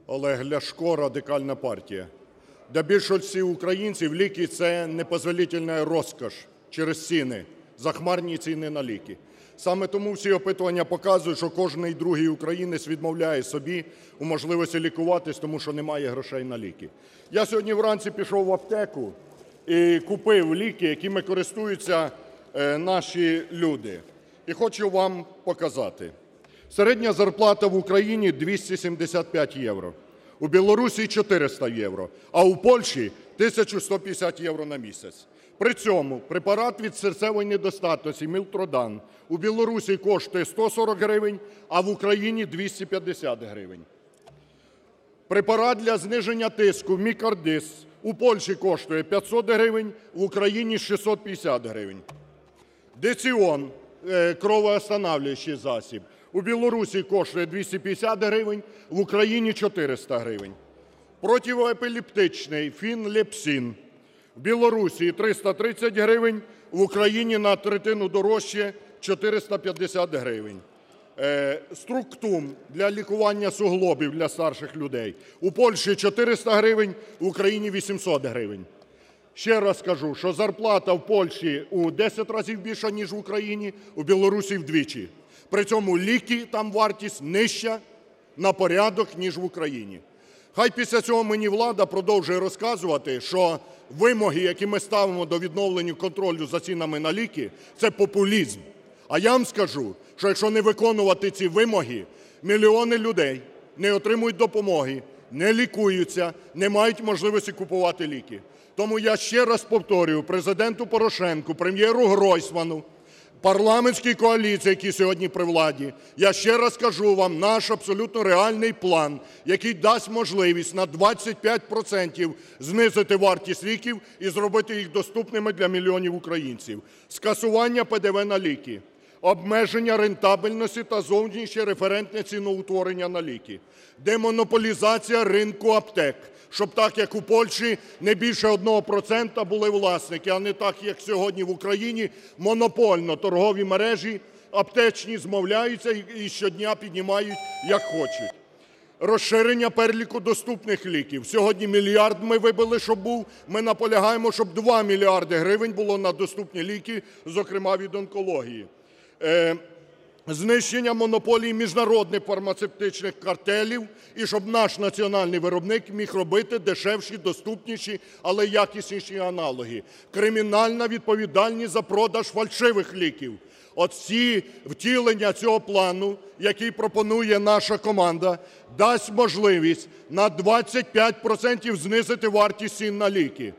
Олег Ляшко, Радикальна партія. Для більшості українців ліки – це непозволительна розкіш через ціни, захмарні ціни на ліки. Саме тому всі опитування показують, що кожний другий українець відмовляє собі у можливості лікуватись, тому що немає грошей на ліки. Я сьогодні вранці пішов в аптеку і купив ліки, якими користуються наші люди. І хочу вам показати. Середня зарплата в Україні – 275 євро, у Білорусі – 400 євро, а у Польщі – 1150 євро на місяць. При цьому препарат від серцевої недостатності Мілтродан у Білорусі коштує 140 гривень, а в Україні – 250 гривень. Препарат для зниження тиску Мікардис у Польщі коштує 500 гривень, в Україні – 650 гривень. Деціон – кровоостанавлюючий засіб, у Білорусі коштує 250 гривень, в Україні – 400 гривень. Противоепілептичний Фінлепсин в Білорусі – 330 гривень, в Україні на третину дорожче – 450 гривень. Структум для лікування суглобів для старших людей у Польщі – 400 гривень, в Україні – 800 гривень. Ще раз кажу, що зарплата в Польщі у 10 разів більша, ніж в Україні, у Білорусі – вдвічі. При цьому ліки там вартість нижча на порядок, ніж в Україні. Хай після цього мені влада продовжує розказувати, що вимоги, які ми ставимо до відновлення контролю за цінами на ліки – це популізм. А я вам скажу, що якщо не виконувати ці вимоги, мільйони людей не отримують допомоги, не лікуються, не мають можливості купувати ліки. Тому я ще раз повторюю Президенту Порошенку, Прем'єру Гройсману, парламентській коаліції, які сьогодні при владі, я ще раз кажу вам наш абсолютно реальний план, який дасть можливість на 25% знизити вартість ліків і зробити їх доступними для мільйонів українців. Скасування ПДВ на ліки, обмеження рентабельності та зовнішнє референтне ціноутворення на ліки, демонополізація ринку аптек, щоб так, як у Польщі, не більше 1% були власники, а не так, як сьогодні в Україні, монопольно торгові мережі аптечні змовляються і щодня піднімають, як хочуть. Розширення переліку доступних ліків. Сьогодні мільярд ми вибили, щоб був. Ми наполягаємо, щоб 2 мільярди гривень було на доступні ліки, зокрема від онкології. Знищення монополії міжнародних фармацевтичних картелів і щоб наш національний виробник міг робити дешевші, доступніші, але якісніші аналоги. Кримінальна відповідальність за продаж фальшивих ліків. От всі втілення цього плану, який пропонує наша команда, дасть можливість на 25% знизити вартість цін на ліки.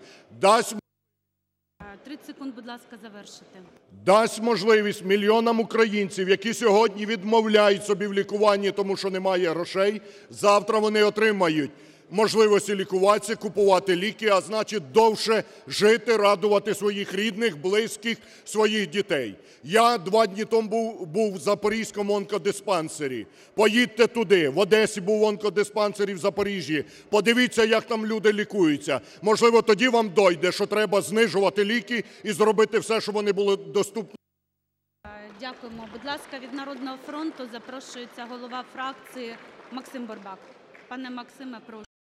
30 секунд, будь ласка, завершити. Дасть можливість мільйонам українців, які сьогодні відмовляють собі в лікуванні, тому що немає грошей, завтра вони отримають можливості лікуватися, купувати ліки, а значить довше жити, радувати своїх рідних, близьких, своїх дітей. Я 2 дні тому був в Запорізькому онкодиспансері. Поїдьте туди. В Одесі був в онкодиспансері, в Запоріжжі. Подивіться, як там люди лікуються. Можливо, тоді вам дойде, що треба знижувати ліки і зробити все, щоб вони були доступні. Дякуємо. Будь ласка, від Народного фронту запрошується голова фракції Максим Бурбак. Пане Максиме, прошу.